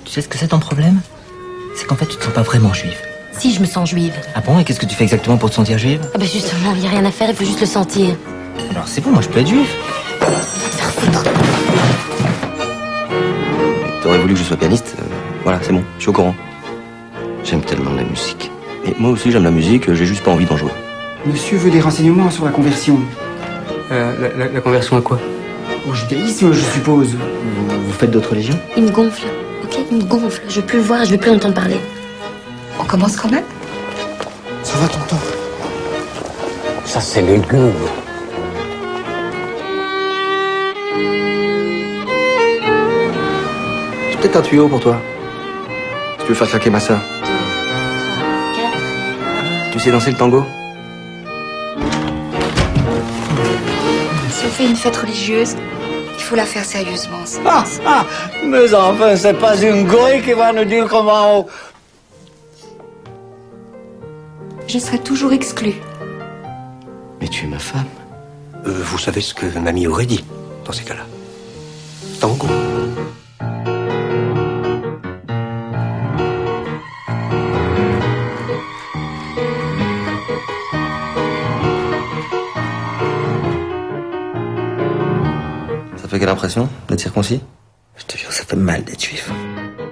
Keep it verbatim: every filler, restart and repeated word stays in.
Tu sais ce que c'est ton problème? C'est qu'en fait, tu te sens pas vraiment juive. Si, je me sens juive. Ah bon? Et qu'est-ce que tu fais exactement pour te sentir juive? Ah bah justement, il n'y a rien à faire, il faut juste le sentir. Alors c'est bon, moi je peux être juif. Faire foutre. T'aurais voulu que je sois pianiste? euh, Voilà, c'est bon, je suis au courant. J'aime tellement la musique. Et moi aussi j'aime la musique, j'ai juste pas envie d'en jouer. Monsieur veut des renseignements sur la conversion. Euh, la, la, la conversion à quoi? Au judaïsme, je suppose. Vous, vous faites d'autres religions? Il me gonfle, ok? Il me gonfle. Je veux plus le voir et je veux plus entendre parler. On commence quand même? Ça va, tonton? Ça, c'est lugubre. J'ai peut-être un tuyau pour toi. Si tu veux faire claquer ma sœur. Tu sais danser le tango? Si on fait une fête religieuse, il faut la faire sérieusement. Ah, ah, mais enfin, c'est pas une goy qui va nous dire comment on... Je serai toujours exclue. Mais tu es ma femme. Euh, vous savez ce que mamie aurait dit dans ces cas-là? Tango. Ça fait quelle impression d'être circoncis? Je te jure, ça fait mal d'être juif.